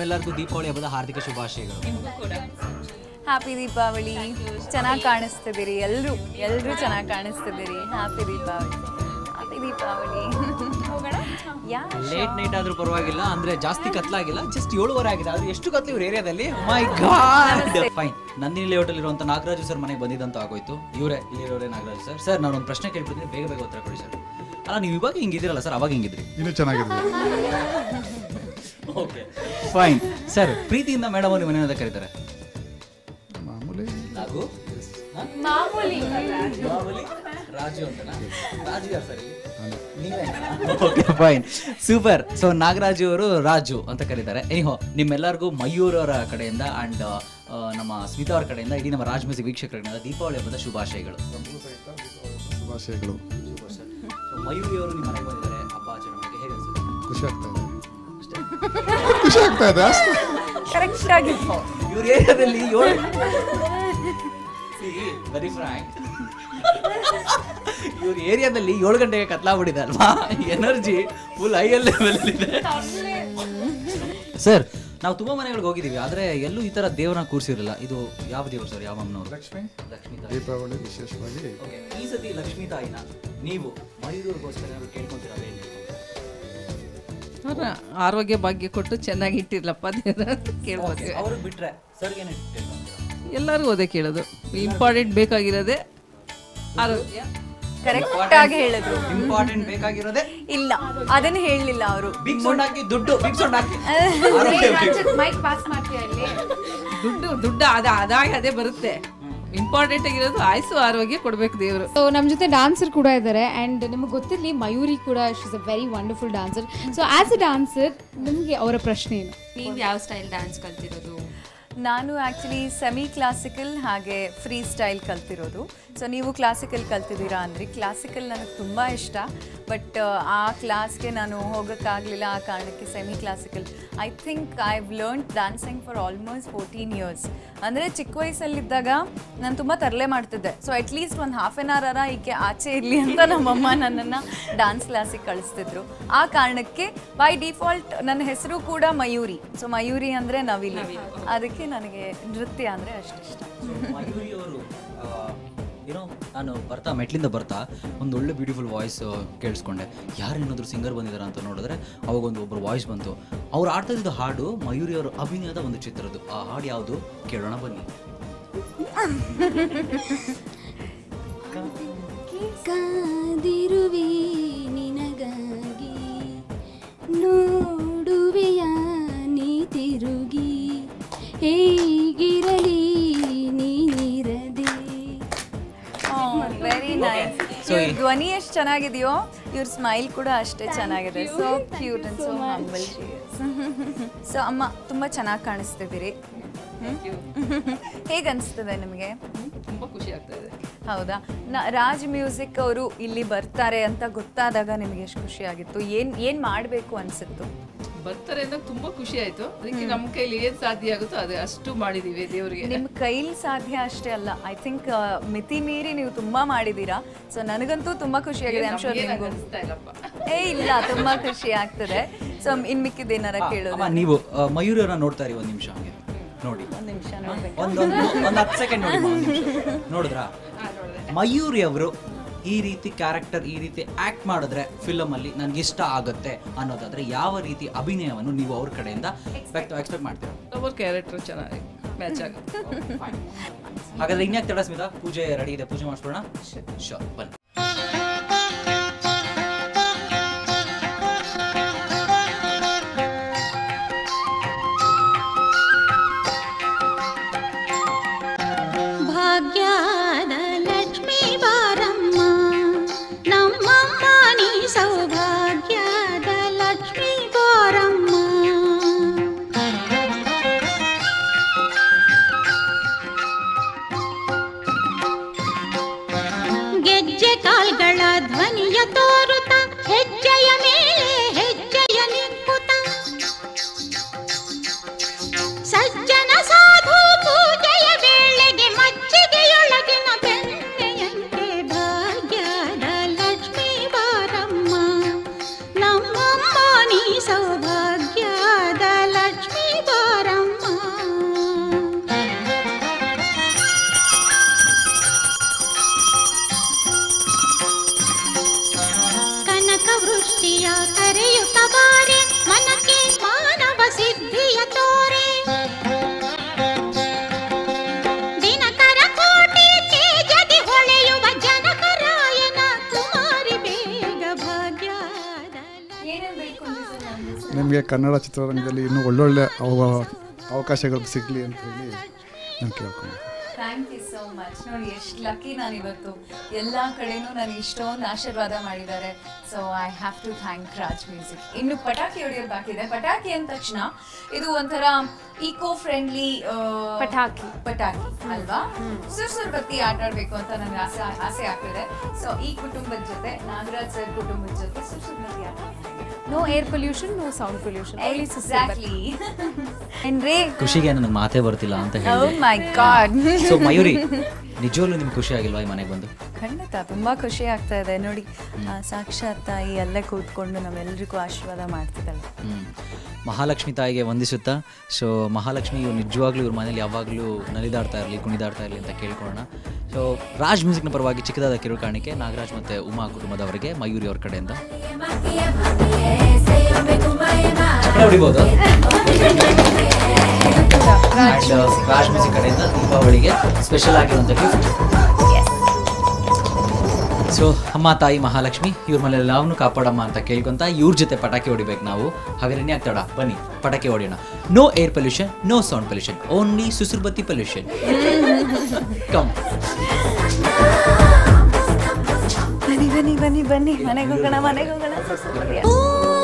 ನಿಮ್ಮೆಲ್ಲರಿಗೂ ದೀಪಾವಳಿ ಹಬ್ಬದ ಹಾರ್ದಿಕ ಶುಭಾಶಯಗಳು. ಹ್ಯಾಪಿ ದೀಪಾವಳಿ. ಚೆನ್ನಾಗಿ ಕಾಣಿಸ್ತಿದ್ದೀರಿ ಎಲ್ಲರೂ ಚೆನ್ನಾಗಿ ಕಾಣಿಸ್ತಿದ್ದೀರಿ. ಹ್ಯಾಪಿ ದೀಪಾವಳಿ. ಲೇಟ್ ನೈಟ್ ಆದ್ರೂ ಪರವಾಗಿಲ್ಲ, ಅಂದ್ರೆ ಜಾಸ್ತಿ ಕತ್ಲಾಗಿಲ್ಲ, ಜಸ್ಟ್ 7:15 ಆಗಿದೆ. ಆದ್ರೆ ಎಷ್ಟು ಕತ್ಲು ಇವ್ರ ಏರಿಯಾದಲ್ಲಿ. My god. Fine. Nandini layout ಅಲ್ಲಿ ಇರುವಂತ ನಾಗರಾಜು ಸರ್ ಮನೆಗೆ ಬಂದಿದ್ದಂತ ಆಗೋಯ್ತು. ಇಲ್ಲಿರೋರೇ ನಾಗರಾಜು ಸರ್. ಸರ್ ನಾನು ಒಂದು ಪ್ರಶ್ನೆ ಕೇಳ್ಬಿಡ್ತೀನಿ, ಬೇಗ ಬೇಗ ಉತ್ತರ ಕೊಡಿ ಸರ್. ಅಲ್ಲ ನೀವು ಇವಾಗ ಹಿಂಗಿದ್ದೀರಲ್ಲ ಸರ್, ಅವಾಗ ಹಿಂಗಿದ್ರಿ? ಇನ್ನೂ ಚೆನ್ನಾಗಿದೆ. Okay fine. ಸರ್ ಪ್ರೀತಿಯಿಂದ ಮೇಡಮ್ ಅವ್ರು ಮನೆಯಿಂದ ಕರೀತಾರೆ? ಮಾಮೂಲಿ. ರಾಜು ಅಂತನಾ? ರಾಜು ಯಾರು sir? Okay fine, super. So Nagaraju ಅವರು ರಾಜು ಅಂತ ಕರೀತಾರೆ. ಎನಿಹೋ ನಿಮ್ಮೆಲ್ಲರಿಗೂ ಮಯೂರ್ ಅವರ ಕಡೆಯಿಂದ ಅಂಡ್ ನಮ್ಮ ಸ್ಮಿತಾ ಅವರ ಕಡೆಯಿಂದ ಇಡೀ ನಮ್ಮ ರಾಜ್ ಮ್ಯೂಸಿಕ್ ವೀಕ್ಷಕರ ಕಡೆಯಿಂದ ದೀಪಾವಳಿ ಹಬ್ಬದ ಶುಭಾಶಯಗಳು. ಶುಭಾಶಯಗಳು. ಮಯೂರಿ ಅವರು ನಿಮ್ಮ ಮನೆಗೆ ಬಂದಿದ್ದಾರೆ, ಹಬ್ಬ ಆಚರಣೆ ಬಗ್ಗೆ ಹೇಗೆ ಅನ್ಸುತ್ತೆ? ಖುಷಿ ಆಗ್ತಾ ಇದೆ ಕರೆಕ್ಟ್ ಆಗಿ ಇವ್ರ ಏರಿಯಾದಲ್ಲಿ ವೆರಿ ಫ್ರಾಂಕ್, ಇವ್ರ ಏರಿಯಾದಲ್ಲಿ 7 ಗಂಟೆಗೆ ಕತ್ಲಾಗ್ಬಿಟ್ಟಿದೆ ಅಲ್ವಾ? ಎನರ್ಜಿ ಫುಲ್ ಹೈ ಲೆವೆಲ್ ಇದೆ. ಸರ್ ನಾವು ತುಂಬಾ ಮನೆಗಳಿಗೆ ಹೋಗಿದ್ದೀವಿ, ಆದ್ರೆ ಎಲ್ಲೂ ಈ ತರ ದೇವರನ್ನ ಕೂರಿಸಿರಲಿಲ್ಲ. ಇದು ಯಾವ ದೇವರು ಸರ್? ಯಾವ ಅಮ್ಮನವರು? ಲಕ್ಷ್ಮೀ ದೀಪಾವಳಿ ವಿಶೇಷವಾಗಿ ಈ ಸತಿ ಲಕ್ಷ್ಮೀ ತಾಯಿನ ನೀವು ಮಯೂರಿಗೋಸ್ಕರ ಕೇಳ್ಕೊಂತೀರಾ? ಆರೋಗ್ಯ ಭಾಗ್ಯ ಕೊಟ್ಟು ಚೆನ್ನಾಗಿ ಇಟ್ಟಿರ್ಲಪ್ಪ ದೇವರ ಕೇಳ್ಬೋದು. ಅವ್ರಿಗೆ ಬಿಟ್ರೆ ಸರ್ ಏನು ಎಲ್ಲರಿಗೂ ಅದೇ ಕೇಳೋದು. ಇಂಪಾರ್ಟೆಂಟ್ ಬೇಕಾಗಿರೋದೇ ಆರೋಗ್ಯ. ಕರೆಕ್ಟ್ ಆಗಿ ಹೇಳಿದ್ರು. ಇಂಪಾರ್ಟೆಂಟ್ ಬೇಕಾಗಿರೋದೇ ಇಲ್ಲ, ಅದನ್ನ ಹೇಳಲಿಲ್ಲ ಅವರು. ಬಿಗ್ ಸೌಂಡ್ ಹಾಕಿ ದುಡ್ಡು, ಬಿಗ್ ಸೌಂಡ್ ಹಾಕಿ ಮೈಕ್ ಪಾಸ್ ಮಾಡ್ತೀಯ ಅಲ್ಲಿ. ದುಡ್ಡು ಅದೇ ಬರುತ್ತೆ. ಇಂಪಾರ್ಟೆಂಟ್ ಆಗಿರೋದು ಆಯ್ಸು ಆರೋಗ್ಯ ಕೊಡ್ಬೇಕು ದೇವರು. ಸೊ ನಮ್ಮ ಜೊತೆ ಡಾನ್ಸರ್ ಕೂಡ ಇದ್ದಾರೆ. ಆ್ಯಂಡ್ ನಿಮಗೆ ಗೊತ್ತಿರಲಿ ಮಯೂರಿ ಕೂಡ she is a very wonderful dancer. So as a dancer ನಿಮಗೆ ಅವರ ಪ್ರಶ್ನೆ ಏನು? ನೀವು ಯಾವ ಸ್ಟೈಲ್ ಡ್ಯಾನ್ಸ್ ಕಲ್ತಿರೋದು? ನಾನು ಆ್ಯಕ್ಚುಲಿ ಸೆಮಿ ಕ್ಲಾಸಿಕಲ್ ಹಾಗೆ ಫ್ರೀ ಸ್ಟೈಲ್ ಕಲ್ತಿರೋದು. ಸೊ ನೀವು ಕ್ಲಾಸಿಕಲ್ ಕಲ್ತಿದ್ದೀರಾ ಅಂದ್ರಿ. ಕ್ಲಾಸಿಕಲ್ ನನಗೆ ತುಂಬ ಇಷ್ಟ, ಬಟ್ ಆ ಕ್ಲಾಸ್ಗೆ ನಾನು ಹೋಗೋಕ್ಕಾಗಲಿಲ್ಲ. ಆ ಕಾರಣಕ್ಕೆ semi classical. I think I have learned dancing for almost 14 years. ಅಂದರೆ ಚಿಕ್ಕ ವಯಸ್ಸಲ್ಲಿದ್ದಾಗ ನಾನು ತುಂಬ ತರಲೆ ಮಾಡ್ತಿದ್ದೆ. ಸೊ ಅಟ್ಲೀಸ್ಟ್ ಒಂದು ಹಾಫ್ ಆನ್ ಅವರ್ ಈಕೆ ಆಚೆ ಇರಲಿ ಅಂತ ನಮ್ಮಮ್ಮ ನನ್ನನ್ನು ಡ್ಯಾನ್ಸ್ ಕ್ಲಾಸಿಗೆ ಕಳಿಸ್ತಿದ್ರು. ಆ ಕಾರಣಕ್ಕೆ ಬೈ ಡಿಫಾಲ್ಟ್ ನನ್ನ ಹೆಸರು ಕೂಡ ಮಯೂರಿ. ಸೊ ಮಯೂರಿ ಅಂದರೆ ನವಿಲು, ಅದಕ್ಕೆ ನನಗೆ ನೃತ್ಯ ಅಂದರೆ ಅಷ್ಟಿಷ್ಟ. ಮಯೂರಿ ಅವರು ಏನೋ ನಾನು ಮೆಟ್ಲಿಂದ ಬರ್ತಾ ಒಂದು ಒಳ್ಳೆ ಬ್ಯೂಟಿಫುಲ್ ವಾಯ್ಸ್ ಕೇಳಿಸ್ಕೊಂಡೆ. ಯಾರೇನಾದರೂ ಸಿಂಗರ್ ಬಂದಿದ್ದಾರೆ ಅಂತ ನೋಡಿದ್ರೆ ಅವಾಗ ಒಬ್ಬರು ವಾಯ್ಸ್ ಬಂತು. ಅವ್ರು ಆಡ್ತಾ ಇದ್ದ ಹಾಡು ಮಯೂರಿ ಅವರ ಅಭಿನಯದ ಒಂದು ಚಿತ್ರದ್ದು. ಆ ಹಾಡು ಯಾವುದು ಕೇಳೋಣ ಬನ್ನಿ. ಕಾದಿರುವೆ ನಿನಗಾಗಿ ನೋಡುವೆಯ ನೀ ತಿರುಗಿ ಹೇಗಿರಲಿ ನೀನಿರದೆ. Very nice. ಇವ್ರ ಧ್ವನಿ ಎಷ್ಟು ಚೆನ್ನಾಗಿದೆಯೋ ಇವ್ರ ಸ್ಮೈಲ್ ಕೂಡ ಅಷ್ಟೇ ಚೆನ್ನಾಗಿದೆ. So cute and so humble she is. So ಅಮ್ಮ ತುಂಬ ಚೆನ್ನಾಗಿ ಕಾಣಿಸ್ತಿದ್ದೀರಿ. ಹೇಗೆ ಅನಿಸ್ತದೆ ನಿಮಗೆ? ತುಂಬ ಖುಷಿ ಆಗ್ತಾ ಇದೆ. ಹೌದಾ? ರಾಜ್ ಮ್ಯೂಸಿಕ್ ಅವರು ಇಲ್ಲಿ ಬರ್ತಾರೆ ಅಂತ ಗೊತ್ತಾದಾಗ ನಿಮಗೆ ಎಷ್ಟು ಖುಷಿ ಆಗಿತ್ತು? ಏನು ಮಾಡಬೇಕು ಅನಿಸಿತ್ತು? ಬರ್ತಾರೆ ಅಂತ ತುಂಬ ಖುಷಿ ಆಯಿತು. ಅದಕ್ಕೆ ನಮ್ಮ ಕೈಲಿ ಏನು ಸಾಧ್ಯ ಆಗುತ್ತೋ ಅದು ಅಷ್ಟು ಮಾಡಿದ್ದೀವಿ ದೇವರಿಗೆ. ನಿಮ್ಮ ಕೈಲಿ ಸಾಧ್ಯ ಅಷ್ಟೇ ಅಲ್ಲ, ಐ ಥಿಂಕ್ ಮಿತಿ ಮೀರಿ ನೀವು ತುಂಬ ಮಾಡಿದ್ದೀರಾ. ಸೊ ನನಗಂತೂ ತುಂಬ ಖುಷಿ ಆಗಿದೆ. ಇಲ್ಲ, ತುಂಬ ಖುಷಿ ಆಗ್ತದೆ. ಸೊ ಇನ್ನು ಮಿಕ್ಕಿದ್ದೇನಾರ ಕೇಳೋದು? ನೀವು ಮಯೂರಿ ಅವರನ್ನ ನೋಡ್ತಾ ಇರಿ ಒಂದು ನಿಮಿಷ, ಹಂಗೆ ನೋಡಿ. ಒಂದು ನಿಮಿಷ ನೋಡ್ಬೇಕು. ಒಂದು 10 ಸೆಕೆಂಡ್ ನೋಡಿ. ನೋಡಿದ್ರಾ? ಮಯೂರಿ ಅವರು ಈ ರೀತಿ ಕ್ಯಾರೆಕ್ಟರ್, ಈ ರೀತಿ ಆಕ್ಟ್ ಮಾಡಿದ್ರೆ ಫಿಲಮ್ ಅಲ್ಲಿ ನನಗೆ ಇಷ್ಟ ಆಗುತ್ತೆ ಅನ್ನೋದಾದ್ರೆ ಯಾವ ರೀತಿ ಅಭಿನಯವನ್ನು ನೀವು ಅವ್ರ ಕಡೆಯಿಂದ ಎಕ್ಸ್ಪೆಕ್ಟ್ ಮಾಡ್ತೀರಾ? ಅವ್ರ ಕ್ಯಾರೆಕ್ಟರ್ ಚೆನ್ನಾಗಿ ಮ್ಯಾಚ್ ಆಗುತ್ತೆ. ಹಾಗಾದ್ರೆ ಇನ್ಯಾಕೆ ತಡ ಸ್ಮಿತಾ, ಪೂಜೆ ರೆಡಿ ಇದೆ, ಪೂಜೆ ಮಾಡಿಸ್ಬಿಡೋಣ. ಶೋರ್, ಬನ್ನಿ. ಭಾಗ್ಯದ ಲಕ್ಷ್ಮೀ ಬಾರಮ್ಮ ನಮ್ಮಮ್ಮ ನೀ ಸೌಭಾಗ್ಯದ ಲಕ್ಷ್ಮೀ ಬಾರಮ್ಮ. ಗೆಜ್ಜೆ ನಮಗೆ ಕನ್ನಡ ಚಿತ್ರರಂಗದಲ್ಲಿ ಇನ್ನೂ ಒಳ್ಳೊಳ್ಳೆ ಅವಕಾಶಗಳು ಸಿಗಲಿ ಅಂತ ಹೇಳಿ ನಾನು ಕೇಳ್ಕೊಂಡು. Thank you so much. ನೋಡಿ ಎಷ್ಟು ಲಕ್ಕಿ ನಾನು ಇವತ್ತು, ಎಲ್ಲ ಕಡೆನೂ ನನಗೆ ಇಷ್ಟೊಂದು ಆಶೀರ್ವಾದ ಮಾಡಿದ್ದಾರೆ. So I have to thank Raj music. ಇನ್ನು ಪಟಾಕಿ ಹೊಡೆಯೋದು ಬಾಕಿ ಇದೆ. ಪಟಾಕಿ ಅಂದ ತಕ್ಷಣ ಇದು ಒಂಥರ ಈಕೋ ಫ್ರೆಂಡ್ಲಿ ಪಟಾಕಿ ಅಲ್ವಾ? ಸುರ್ ಬತ್ತಿ ಆಟ ಆಡಬೇಕು ಅಂತ ನನಗೆ ಆಸೆ ಆಗ್ತಿದೆ. ಸೊ ಈ ಕುಟುಂಬದ ಜೊತೆ, ನಾಗರಾಜ್ ಸರ್ ಕುಟುಂಬದ ಜೊತೆ ಸುರ್ ಬತ್ತಿ ಆಟ no air pollution, no sound pollution. Exactly. ಖುಷಿಗೆ ನನಗೆ ಮಾತೇ ಬರ್ತಿಲ್ಲ ಅಂತ ಹೇಳಿ. Oh my god. So Mayuri, ನಿಜವಾಗ್ಲೂ ನಿಮ್ಗೆ ಖುಷಿ ಆಗಿಲ್ವಾ ಈ ಮನೆಗೆ ಬಂದು? ಖಂಡಿತ ತುಂಬ ಖುಷಿ ಆಗ್ತಾ ಇದೆ. ನೋಡಿ ಸಾಕ್ಷಾತ್ ತಾಯಿ ಅಲ್ಲೇ ಕೂತ್ಕೊಂಡು ನಾವೆಲ್ಲರಿಗೂ ಆಶೀರ್ವಾದ ಮಾಡ್ತಿದ್ದಾಳೆ. ಮಹಾಲಕ್ಷ್ಮಿ ತಾಯಿಗೆ ವಂದಿಸುತ್ತಾ. ಸೊ ಮಹಾಲಕ್ಷ್ಮಿ ಇವ್ರು ನಿಜವಾಗ್ಲೂ ಇವ್ರ ಮನೇಲಿ ಯಾವಾಗಲೂ ನಲಿದಾಡ್ತಾ ಇರಲಿ, ಕುಣಿದಾಡ್ತಾ ಇರಲಿ ಅಂತ ಕೇಳ್ಕೊಳ್ಳೋಣ. ಸೊ ರಾಜ್ ಮ್ಯೂಸಿಕ್ನ ಪರವಾಗಿ ಚಿಕ್ಕದಾದ ಕಿರುಕಾಣಿಕೆ ನಾಗರಾಜ್ ಮತ್ತು ಉಮಾ ಕುಟುಂಬದವರಿಗೆ ಮಯೂರಿ ಅವ್ರ ಕಡೆಯಿಂದ ಹೊಡಿಬೋದು. ರಾಜ್ ಮ್ಯೂಸಿಕ್ ಕಡೆಯಿಂದ ದೀಪಾವಳಿಗೆ ಸ್ಪೆಷಲ್ ಆಗಿರುವಂಥ ಗಿಫ್ಟ್. ಸೊ ಅಮ್ಮ ತಾಯಿ ಮಹಾಲಕ್ಷ್ಮಿ ಇವ್ರ ಮನೇಲಿ ಎಲ್ಲವನ್ನೂ ಕಾಪಾಡಮ್ಮ ಅಂತ ಕೇಳ್ಕೊಂತ ಇವ್ರ ಜೊತೆ ಪಟಾಕಿ ಹೊಡಿಬೇಕು ನಾವು. ಹಾಗಾದ್ರೆ ಇನ್ಯಾಕ್ ತಡ, ಬನ್ನಿ ಪಟಾಕಿ ಹೊಡಿಯೋಣ. No air pollution, no sound pollution, only ಸುಸುರ್ಬತ್ತಿ ಪೊಲ್ಯೂಷನ್. ಕಮ್ ಬನ್ನಿ ಬನ್ನಿ ಬನ್ನಿ ಬನ್ನಿ, ಮನೆಗೆ ಹೋಗೋಣ.